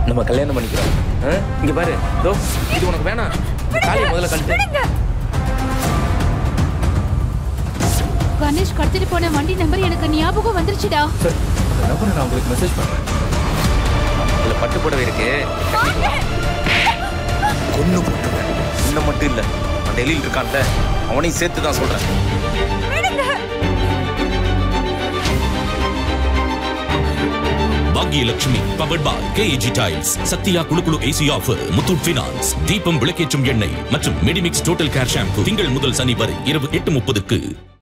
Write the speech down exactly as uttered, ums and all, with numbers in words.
நம்ம கல்யாணம் பண்ணிக்கிறோம். இங்க பாரு, தோ இது உனக்கு வேணாம். காலையை முதல்ல கழட்டு. கணேஷ் கடத்திட்டு போன வண்டி நம்பர் எனக்கு ஞாபகம் வந்துருச்சுடா. நம்பர் நான் உங்களுக்கு மெசேஜ் பண்றேன். இதுல பட்டு புடவை இருக்கு. கொன்னு போட்டுருவேன். இன்னும் மட்டும் இல்ல, அந்த எலியில் இருக்கான்ல அவனையும் சேர்த்து தான் சொல்றேன். Bhagyalakshmi powered by KAG tiles, Sathya குளு குளு ஏசி ஆஃபர், முத்தூட் ஃபைனான்ஸ், தீபம் விளக்கேற்றும் எண்ணெய் மற்றும் மெடிமிக்ஸ் டோட்டல் கேர் ஷாம்பு திங்கள் முதல் சனி வரை இரவு எட்டு முப்பதுக்கு.